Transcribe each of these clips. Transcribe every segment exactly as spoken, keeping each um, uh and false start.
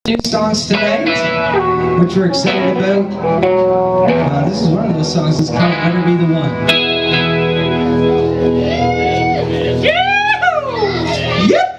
New songs tonight, which we're excited about. Uh, this is one of those songs that's called "Let Her Be the One." Yep.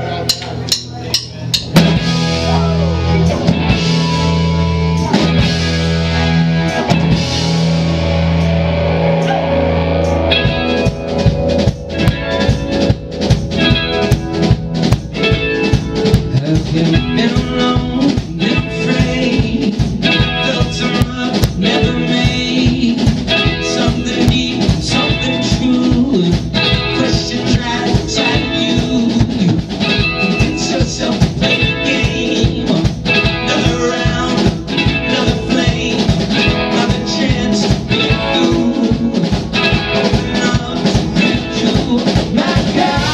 Have you been alone, been afraid, felt some love never made, something deep, something true, questions right inside of you, you convince yourself to play the game, another round, another flame, another chance to be a fool, open up to you, my God.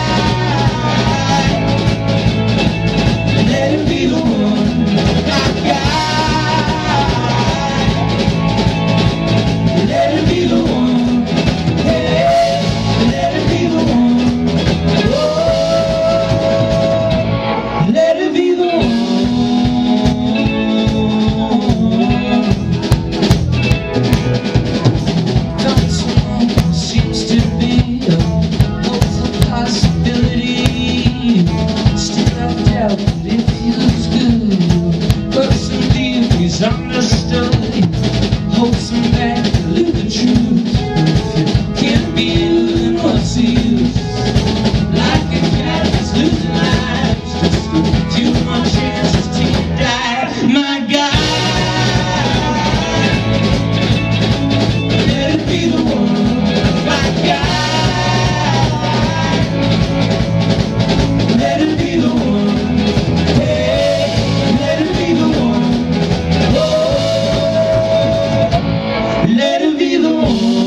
Let it be the one, my God. Let it be the one, hey, let it be the one, oh, let it be the one. Don't someone seems to be a hopeful possibility, still I doubt that it feels good, but some deep is understood. Hold some back to live the truth, but if you can't be you, then what's the use? Like a cat that's losing lives, just a few more chances till you die, my God. Let it be the one, my God. Let it be the one, hey, let it be the one, oh, let it be the one.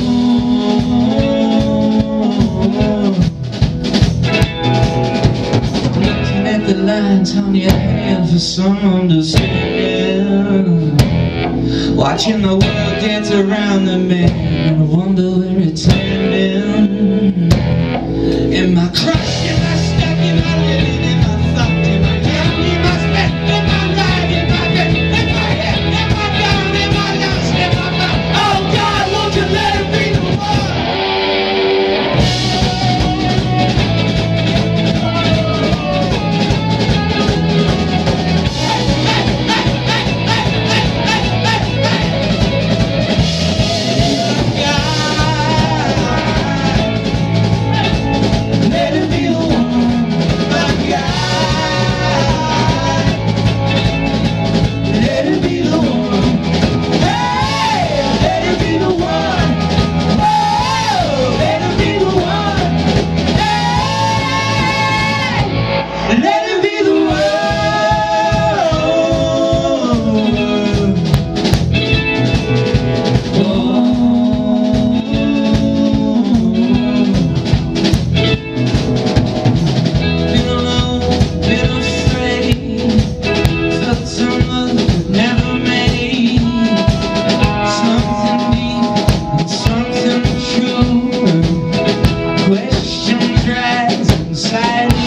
Looking at the lines on your hand for some understanding, watching the world dance around the man, I wonder where it's ending. Am I crushed? Am I stuck? Am I living? Am I fucked? Am I down? Am I spent? Am I right? Am I dead? Am I hit? Am I down? Am I lost? Am I found? Oh God, won't you let it be the one? Let it be the one, my God. Let it be the one, hey, let it be the one, oh, let it be the one, hey, let it be the one. Been alone, been afraid, felt some love that never made, something deep and something true, questions rise inside